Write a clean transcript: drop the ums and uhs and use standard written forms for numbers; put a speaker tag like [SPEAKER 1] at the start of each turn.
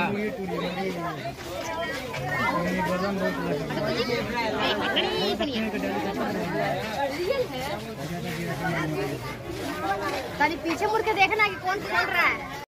[SPEAKER 1] पीछे मुड़ के देखना कि कौन खोल रहा है।